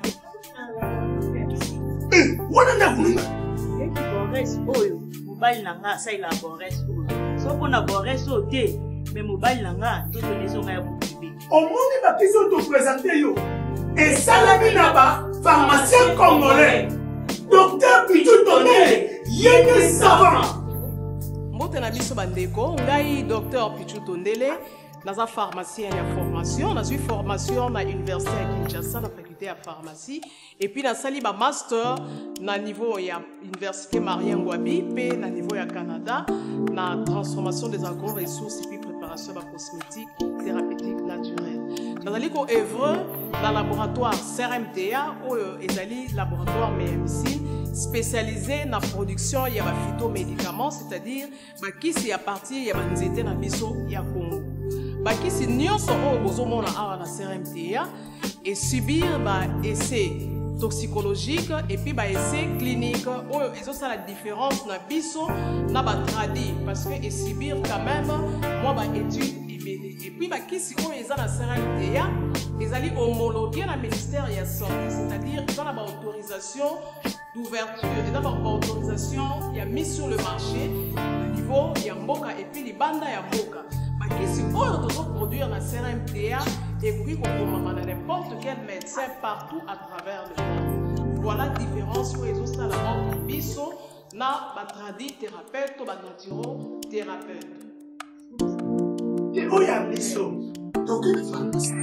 Eh, wana na kununga. Eki Boris oyo, mobile nanga sa ila Boris oyo. Soko na Boris o te, mais mobile nanga to to leso nga ya bukibi. Omoni ba question to présenter yo. Et salami na ba pharmacien congolais. Docteur Pichou Tondele, yene savant. Mbote na biso bandeko, ngai docteur Pichou Tondele. Dans la pharmacie, il y a formation. Dans une formation à l'université à Kinshasa, la faculté de pharmacie. Et puis, dans le master, dans le niveau de l'université Marien Ngouabi, puis dans le niveau du Canada, dans la transformation des agro-ressources et puis préparation de la cosmétique thérapeutique naturelle. Dans le œuvre, dans le laboratoire C R M T A, ou le laboratoire M M C, spécialisé dans la production de phytomédicaments, c'est-à-dire qui c'est à partir de nzete na biso ya Congo. Bakisi nyonso oyo bozomona awa na C R M T A et subir ba essai toxicologique et puis ba essai clinique oyo ezosa la différence na biso na ba tradi parce que et subir quand même moi ba étude ibele et puis bakisi oyo eza na C R M T A ezali homologué na ministère ya santé, c'est-à-dire ils ont la autorisation d'ouverture et d'abord autorisation il y a mis sur le marché au niveau ya mboka et puis les bandes ya mboka. Si on doit produire la C R M T A et puis qu'on peut n'importe quel médecin partout à travers le monde. Voilà la différence pour les autres à la mort de biso na batradi thérapeute ou naturo thérapeute. Et où y a biso? Donc une pharmacie.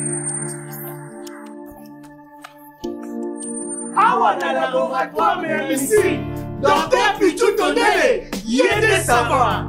Awa na laboratoire mais ici, docteur Pichou Tondele, yene savant.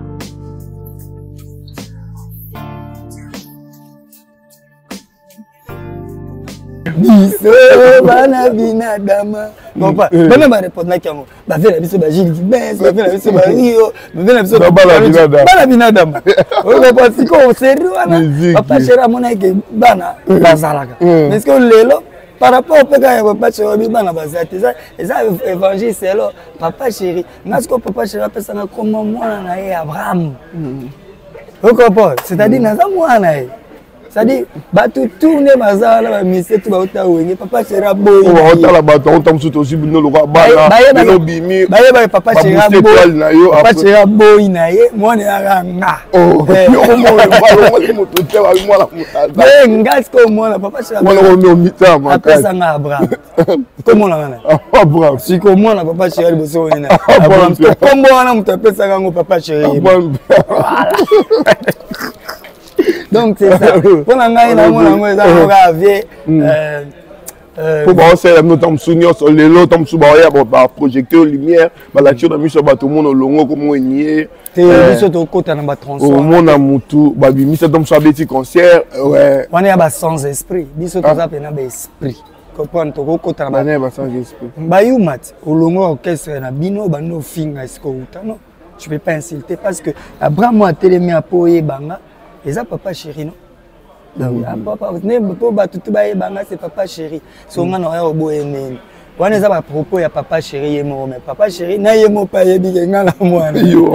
biso bana binadama kompa bana ba répondre na kiango ba vela biso ba Gilles Dibes ba vela biso ba Rio ba vela biso bana binadama o ko siko o sérieux wana papa chéra mona ke bana bazalaka mais que lelo par rapport au pega ya papa chéri bana bazate ça ça évangile c'est là papa chéri parce que papa chéri pesa na comme mwana na ye Abraham o comprends c'est-à-dire na za mwana ye. C'est-à-dire, tout tourner bazar là, mais c'est tout bauta ouenge. Papa sera boy. On va entendre la bataille, on tombe sur aussi nous le roi bala. Nous bimi. Baye baye papa sera boy. Papa sera boy naie. Moi ne aranga. Oh. Comment on va le moto tela moi la moto. Mais ngas comme moi la papa sera. Moi on est au mita ma. Après ça na Abraham. Comment on la Abraham. Si comme moi la papa sera boso ina. Abraham. Comment on a monté pesa kango papa sera. Voilà. Donc c'est ça. Pour l'anglais, la mon amour, ça on va vieux. Pour voir ça, nous sommes souvenir sur les lots, nous sommes barrière, bah projecteur lumière, bah là tu as mis sur bateau mon au longo comme on y est. C'est sur ton côté dans bas transport. Au monde à Moutou, bah mis ça tombe sur petit concert, ouais. On est à bas sans esprit. Biso tout ça pena bas esprit. Comprendre ton côté dans bas sans esprit. Bah you mat, au longo orchestre na bino ba no finga esko utano. Tu peux pas insulter parce que Abraham moi télémé à poyer banga. Et ça, papa chéri, non? Donc, papa, c'est papa chéri. Si on a un beau aimé, on a un propos, il y a papa chéri, mais papa chéri, n'a pas de bien là, moi.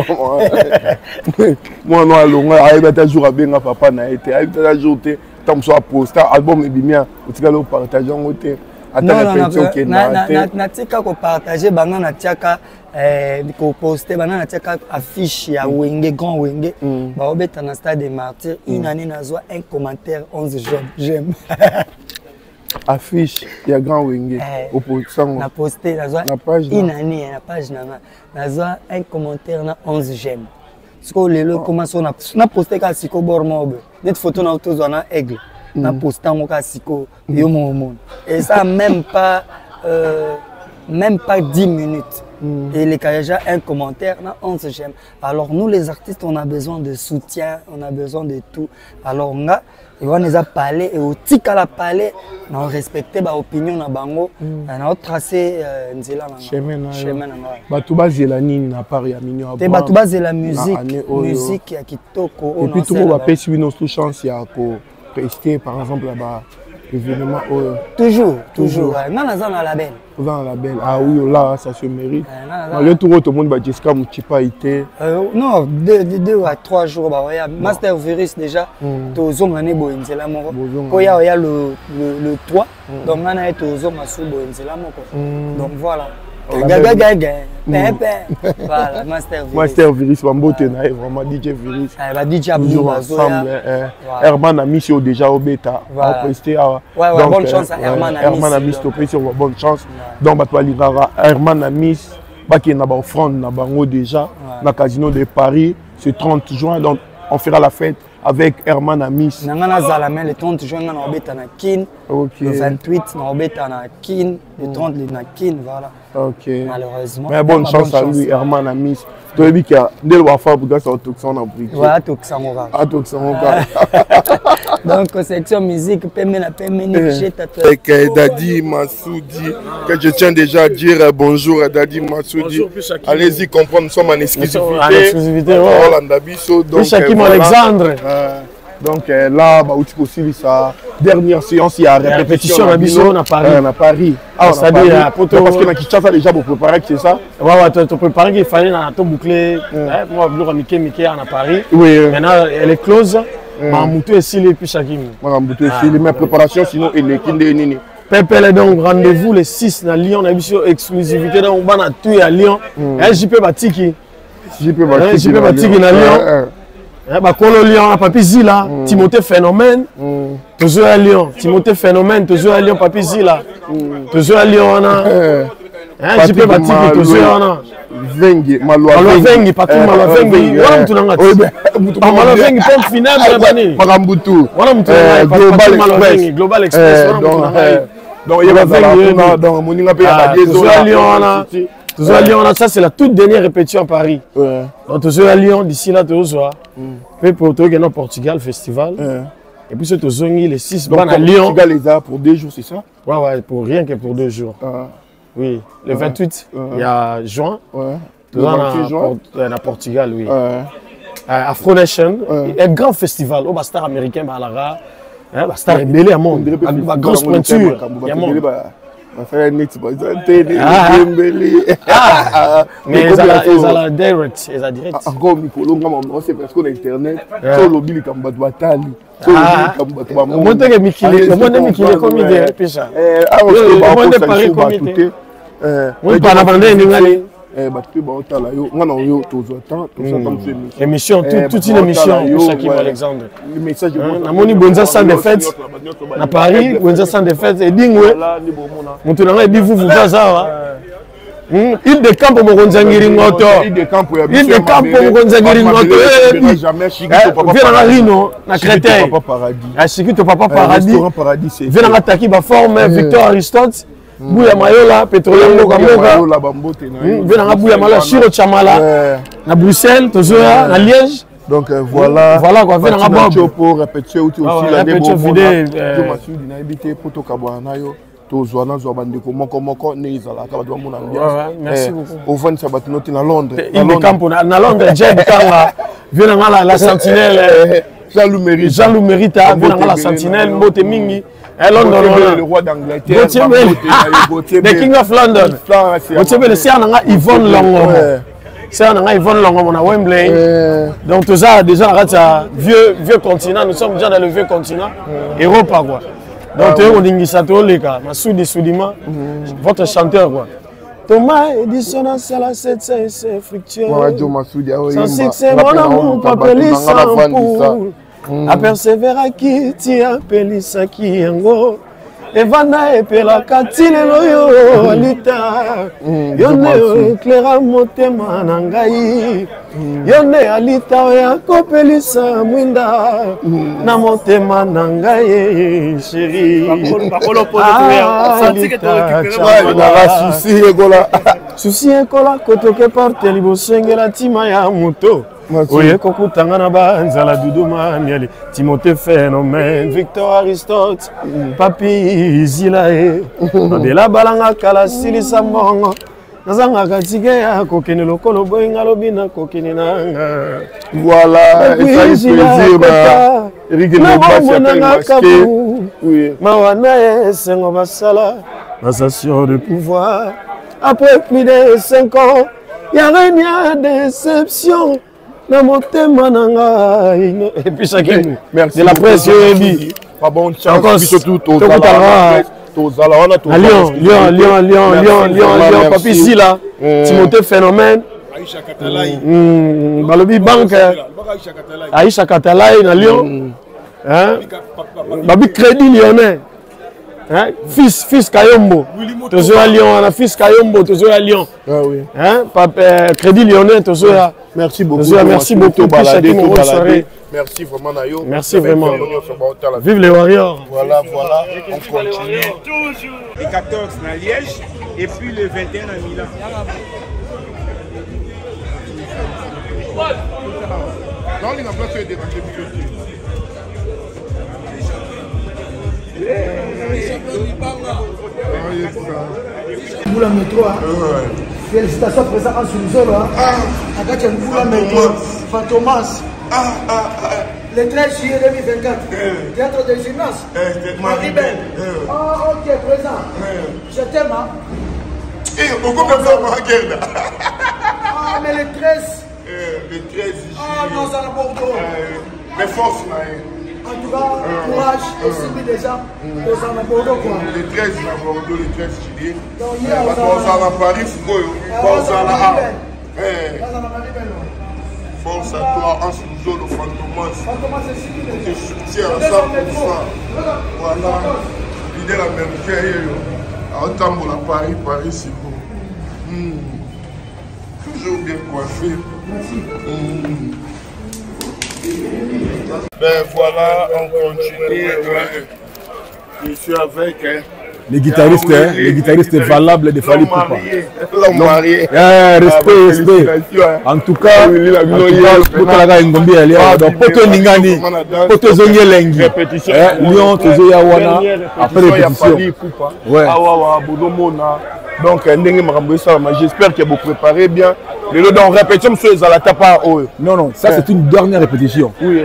Moi, non, alors, il y a toujours bien papa, n'a été, il y a toujours été, tant que soit posté, album est bien, tu vas le partager en côté. Non, non, non, na tika ko partager bana na tiaka eh ko poster bana na tiaka affiche ya wenge grand wenge ba obeta na stade des martyrs une année na zo un commentaire onze j'aime j'aime affiche ya grand wenge opposition na poster na zo une année na page na na zo un commentaire na onze j'aime ce que lelo commence on a poster ka siko bormobe net photo na auto zo na aigle na posta ngoka siko yo mon. Et ça même pas euh, même pas dix minutes. Mm. Et les déjà un commentaire, on se j'aime. Alors nous les artistes, on a besoin de soutien, on a besoin de tout. Alors on a, et on les a parlé et au tic à la parler, on a respecté ma opinion na bango, on a tracé nzela na chemin chemin na. Batuba zelani na Paris ya minyo. Te batuba zela musique, musique ya kitoko. Et puis tout le monde a payé une autre chance ya ko rester par exemple là-bas. Événement, oh. Toujours, toujours. Non, non, non, la belle. Dans la belle. Ah oui, là, ça se mérite. Malgré tout, tout le monde va dire que Mouchipa était. Non, deux, deux à trois jours. Bah, ouais, Master Virus déjà. Tous les hommes, c'est la mort. Quand il y a le toit, donc on a été aux hommes à sous, c'est la mort. Donc voilà. Gaga gaga, voilà, Master Virus. Master Virus, vraiment D J Virus. D J Abdou ensemble. Herman a mis sur déjà au bêta. Ouais, bonne chance à Herman Amis. Herman Amis, tu as bonne chance. Donc, tu vas Herman Amis, qui est une offrande déjà, dans le casino de Paris, c'est trente juin. Donc, on fera la fête avec Herman Amis. Le trente juin, on va être à Kin. Le vingt-huit, on va être à Kin. Le trente, on va être à Kin. Voilà. Ok. Malheureusement. Mais bonne chance à lui, Herman Amis. Tu as vu qu'il y a des lois pour que ça soit en Afrique. Voilà, tout ça, on va. Ah, tout ça, on va. Donc, section musique, Pemena, Pemena, avec Dadi Massoudi, que je tiens déjà à dire bonjour à Dadi Massoudi. Allez-y comprendre, nous sommes en exclusivité. En exclusivité, oui. Donc, Chakim Alexandre. Donc là, bah, aussi sa dernière séance, il y a répétition à Bisson à Paris. À Paris. Ah, ça dit parce que na Kinshasa déjà pour préparer que c'est ça. Ouais, ouais, tu préparer qu'il fallait dans tout boucler. Moi, Blue Mickey Mickey à Paris. Oui. Maintenant, elle est close. Mamoutou et Sili puis Chakim. Mamoutou et Sili, mais préparation sinon il est Kinde Nini. Pépé donc rendez-vous le six dans Lyon, on a vu sur exclusivité dans on a tout à Lyon. Et J P Batiki. J P Batiki. J P Batiki dans Lyon. Bakolo Lyon, à Papi Zila, Timothée Phénomène, toujours à Lyon, Timothée Phénomène, toujours à Lyon, Papi Zila, toujours à Lyon, on a. J P Batiki, toujours on a. Vengi, Malwa Vengi, Patou Malwa Vengi, voilà mtu nangati. Malwa Vengi, pompe finale, Bani. Parambutu. Voilà mtu nangati, Malwa Vengi, Global Express, voilà mtu nangati. Donc il y a Vengi, donc Moninga P A, toujours à Lyon, on a. Toujours à Lyon, ça c'est la toute dernière répétition à Paris. Ouais. Donc toujours à Lyon, d'ici là, toujours. Puis pour toi, il y a un Portugal Festival. Ouais. Et puis c'est toujours les six bandes à Lyon. Portugal les a pour deux jours, c'est ça? Ouais, ouais, pour rien que pour deux jours. Ah. Oui, le ouais. vingt-huit, ouais. Il y a juin. Ouais. Toujours à Portugal, oui. Ouais. Euh, Afro Nation, ouais. Un grand festival. Au Star américain, Balara. Hein, Star rebelle à monde. La grosse pointure. Il y a monde. Ah, mais ils ont la direct, ils ont direct. Encore Mikolo, c'est parce qu'on a internet. Sur le bill comme Batali. Sur le bill comme Batali. Moi, je Mikili, moi je Mikili comme idée, pécha. Ah, moi je Paris comme idée. Moi, pas l'abandonner, nous allons. Eh, bah, tu vas au là, on a eu tous autant, tous autant de émission, toute une émission pour Chakim Alexandre. Le message de mon ami Bonza sans défaite à Paris, Bonza sans défaite et Dingwe. Maintenant, il dit vous vous faites ça. Il de camp pour Mogonzangiri Ngoto. Il de camp pour Mogonzangiri Ngoto. Viens dans Rino, na Créteil. À Sikito Papa Paradis. Viens dans attaquer ba forme Victor Aristote. Bouya Mayola, pétrolier Moka Moka. Viens dans Bouya Mayola, Chiro Chamala. Na Bruxelles, toujours à Liège. Donc voilà. Voilà quoi, viens dans Bob. Pour répéter aussi la répétition vidéo. Je m'assure d'une habité pour Tokabouanayo. Tozwana Zobandeko Moko Moko Neizala Kabadwa Mona Ambiance. Merci beaucoup. Au fond, ça va te noter dans Londres. Il est camp na Londres, Jeb Kanga. Viens dans la Sentinelle. Jean-Loup Mérita. Jean-Loup Mérita, viens dans la Sentinelle, Mbote Mingi. Et London, le roi d'Angleterre. The King of London. Le C A Yvonne Longo. C'est un Yvonne Longo, on a Wembley. Donc tout ça, déjà, vieux vieux continent, nous sommes déjà dans le vieux continent. Europa, quoi. Donc, on dit que Massoudi Soudima, votre chanteur, quoi. Thomas Edison, c'est la sept c'est fructueux. Sans succès, mon amour, pas péli sans pour. A persévérer qui t'y a péli ça qui est en gros. evana epelaka ti lelo yo alita yo nde éclaira motema na ngai yo nde alita oyo akopelisa mwinda na motema na ngai chéri susi ekola susi ekola kotoke parte liboso engela ntima ya moto oye kokutanga na banzala duduma miali Timothée Phénomène Victor Aristote papi zilae babela balanga kala silisa mbongo nazangaka tike ya kokende lokolo boyinga lobi na kokende nanga voilà nabomonanga kabu mawana esengo basala passation de pouvoir après plus de cinq ans y'a rien y'a déception na motema nanga et puis chacun merci de la presse yebi pas bon chance surtout aux à Lyon Lyon Lyon Lyon Lyon Lyon Lyon papi ici là Timothée Phénomène Aïcha Katalai balobi banque Aïcha Katalai na Lyon hein babi crédit lyonnais hein fils fils Kayombo toujours à Lyon on a fils Kayombo toujours à Lyon ah oui hein papa crédit lyonnais toujours à merci beaucoup merci beaucoup balader tout balader merci vraiment Nayo merci vraiment vive les Warriors voilà voilà on continue le quatorze à Liège et puis le vingt et un à Milan non il n'a pas fait des Moula métro, félicitations président Ansoulizolo. Agacha Moula métro, Fantomas. Le treize juillet deux mille vingt-quatre, théâtre de gymnase. Maribel. Ah, ok, présent. Je t'aime. Eh, pourquoi pas faire ma guerre? Ah, mais le treize. Le treize juillet. Ah, non, ça n'a pas Bordeaux. Mais force, en tout cas, courage et suivi déjà aux en Bordeaux quoi. Le treize à Bordeaux, le treize juillet. Donc hier on a à Paris, force à la force à toi, en sous le Fantomas. Fantomas c'est suivi déjà. Je soutiens à cent pour cent. Voilà, l'idée américaine. À Otambola, Paris, Paris, c'est beau. Toujours bien coiffé. Merci. Ben voilà, on continue. Je suis avec hein, les guitaristes, hein, les guitaristes valables de Fally Ipupa. L'homme marié. Eh, respect, respect. En tout cas, Potalaga Ngombi Elia, donc Poto Ningani, Poto Zonye Lengi. Lyon, Tozo Yawana, après répétition. Ouais. Donc, j'espère que vous préparez bien. Les deux dans répétition, monsieur, ils la tapa. Non, non, ça c'est une dernière répétition. Oui.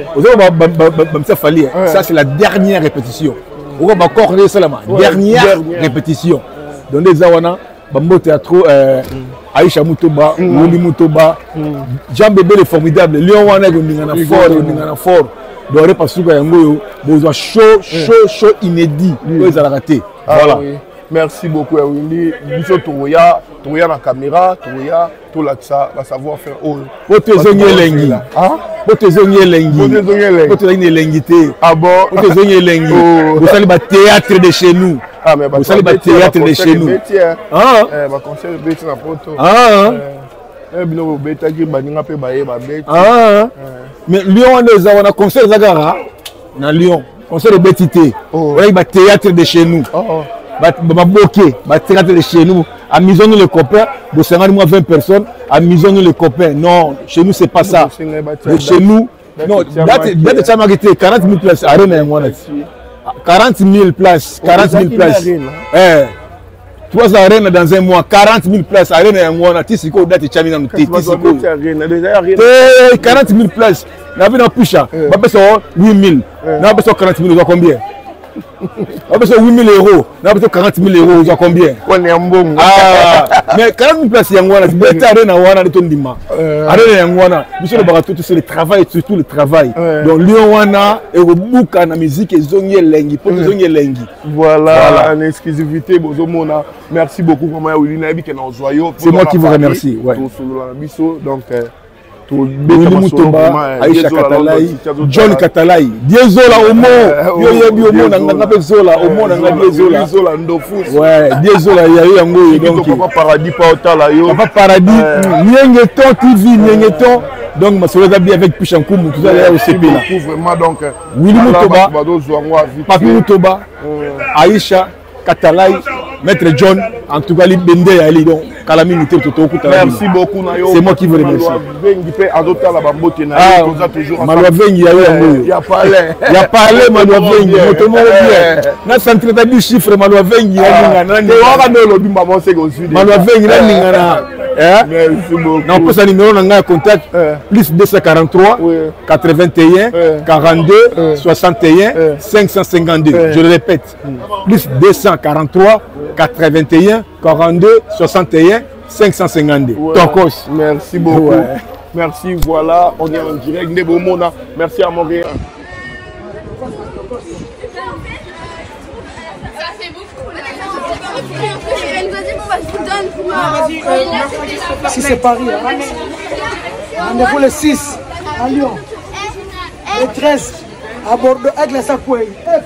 Ça c'est la dernière répétition. On va coordonner seulement. Dernière répétition. Donc les Awana, Bambo Théâtre, Aïcha Moutoba, Woli Moutoba, Jean Bébé le formidable, Lyon Wana, Gondingana fort, Gondingana fort. Donc on passe sur Yangoyo, besoin chaud, chaud, chaud, inédit. Ils ont raté. Voilà. Merci beaucoup, Willy. Bisous, Touya, Touya la caméra, Touya, tout là, ça va savoir faire. Oh, Pote Zonye Lengi. Pote Zonye Lengi. Pote Zonye Lengi. Pote Zonye Lengi. Ah bon? Pote Zonye Lengi. Vous savez, le théâtre de chez nous. Ah, mais vous savez, le théâtre de chez nous. Ah, ma conseil de bêtise na poto. Ah, eh, bien, vous bêtez qui baninga pe baye ba bête. Ah, mais Lyon, on a conseil Zagara. Na Lyon, conseil de bêtité. Vous voyez, le théâtre de chez nous. Baboké, théâtre de chez nous, amusons-nous les copains, vous savez, moi vingt personnes, amusons-nous les copains. Non, chez nous, c'est pas ça. Chez nous, non, date ça m'a été quarante mille places, arène quarante mille places, quarante mille places. Eh, trois arènes dans un mois, quarante mille places, arène un mois, Tissiko, date Chamina, Tissiko. quarante mille places, n'a pas de push, n'a pas huit mille, n'a pas quarante mille, vous avez combien? On a besoin de huit mille euros, on a besoin de quarante mille euros, vous avez combien? On est en bon. Ah, mais quarante mille places, il y a un mois, c'est arène à Wana de Tondima. Arène à Wana, monsieur le barato, c'est le travail, surtout le travail. Donc, Lyon Wana, et au bout, la musique, et Zonye Lengi, pour Zonye Lengi. Voilà, en exclusivité, Bozomona. Merci beaucoup, Maman Willy Nabi, qui est dans le joyau. C'est moi qui vous remercie. Donc, Willy Mutomba, Aïcha Katalai, John Katalai, Diezola Omo, Yoyebi Omo, Nanga Zola, Omo, Nanga Diezola. Diezola Ndofus. Ouais, Diezola, il y a eu un mot. Donc, Papa Paradis, pas Otala, yo. Papa Paradis, Niengeton T V, Niengeton. Donc, ma soeur bien avec Pichankoum, tout ça là aussi. Vraiment, donc. Willy Mutomba, Papi Mutomba, Aïcha Katalai, Maître John, en tout cas, il Bende Ali, donc, Kalamini Toto. Merci beaucoup, Nayo. C'est moi qui vous remercie. Ah, Malouavengi, il y a eu un mot. Il y a parlé. Il y a parlé, Malouavengi. Tout le monde bien. Dans le centre de chiffre, Malouavengi, il y a un Malouavengi, merci beaucoup. Non, pour ça, numéro, on a un contact plus deux cent quarante-trois, quatre-vingt-un, quarante-deux, soixante et un, cinq cent cinquante-deux. Je le répète, plus deux cent quarante-trois, quatre-vingt-un, quarante-deux, soixante et un, cinq cent cinquante-deux. Tokos. Merci beaucoup. Ouais. Merci, voilà, on est en direct. Nebomona, merci à Montréal. Si c'est Paris, on est pour le six à Lyon, le treize à Bordeaux, avec les Sakoué.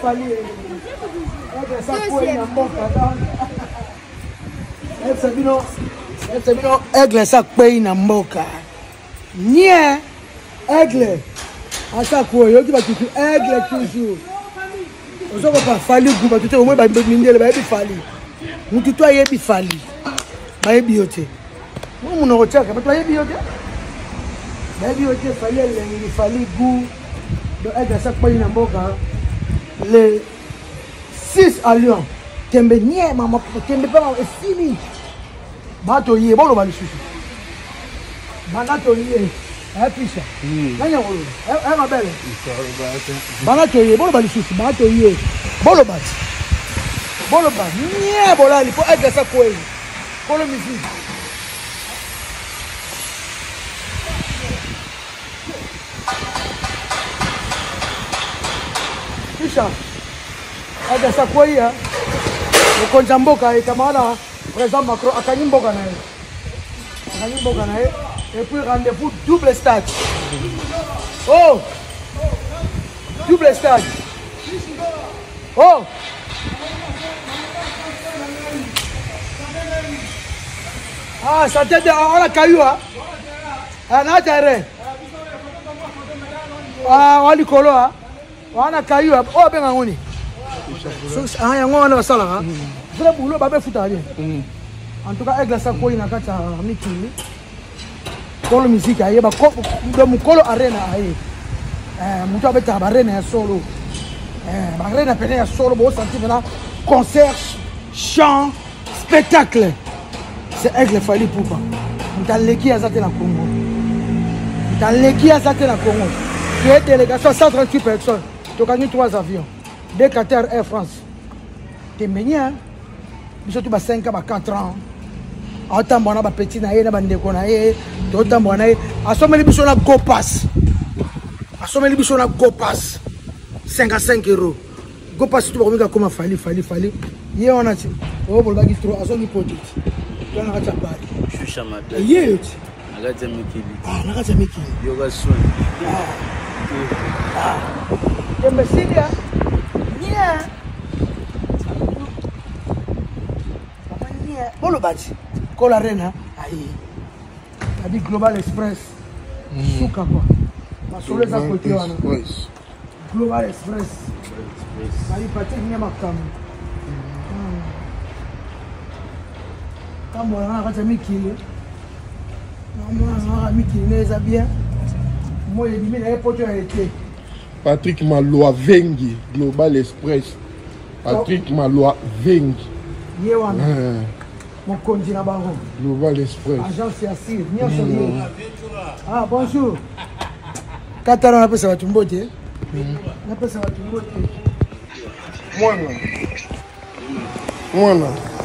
Aigle sak pays na mboka nie aigle asa ko yo ki ba tutu aigle toujours ozo ba fali gu ba tutu o mo ba mindele ba bi fali mutu to ye bi fali ba ye bi yote mo mo no chaka ba to ye bi yote ba bi yote fali le ni fali gu do aigle sak pays na mboka le six à Lyon tembe nie mama tembe pa e fini bato yé bolo bali susu banato yé eh pisha nanya wolo eh eh mabele banato yé bolo bali susu bato yé bolo bati bolo bati nie bolali po ega sa kweli bolo misi pisha ega sa kweli ya ukonja mboka ikamana président Macron a gagné Mboka na ye. A gagné Mboka na ye. Et puis rendez-vous double stade. Oh! Double stade. Oh! Ah, ça t'aide à la caillou, hein? Ah, n'a terrain. Ah, on a du colo, hein? On a caillou, hein? Oh, ben, on est. Ah, yango wana basala, hein? Vrai boulot, babé fout à rien. En tout cas, avec la sacoche, il y a un mikili. Kolo musique, il y a un kolo arena. Moutou avec ta arena solo. Arena peine solo, bon senti maintenant concert, chant, spectacle. C'est avec le Fali Poupa. On t'a l'équipe à Zate la Congo. On t'a l'équipe à Zate la Congo. Tu es délégation cent trente-huit personnes. Tu as gagné trois avions. Deux Qatar Air France. Tu es mené, hein? Surtout ba cinq ans, ba quatre ans. Autant bon ba petit na ye na bandeko na ye, autant bon na ye. Asomeli biso na go pass. Asomeli biso na go pass. cinquante-cinq euros. Go pass tu ba komika koma fali fali fali. Ye on a ti. O bolba ki trop asoni potit. Yana ka tabali. Shusha mata. Ye yoti. Nagaza mikili. Ah, nagaza mikili. Yoga soin. Ah. Ah. Kembe sidia. Yeah. Bolo bati Kola Arena aïe a dit Global Express souka quoi ma solo za côté wana Global Express ali pati ni makam kama wana kata mikili na mikili neza bien moi il dit mais poto a été Patrick Malouavengi Global Express Patrick Malouavengi yewana mon conduit na bango Global Express agence ya sir nyonso yo ah bonjour katara na pesa watu mbote na pesa watu mbote mwana mwana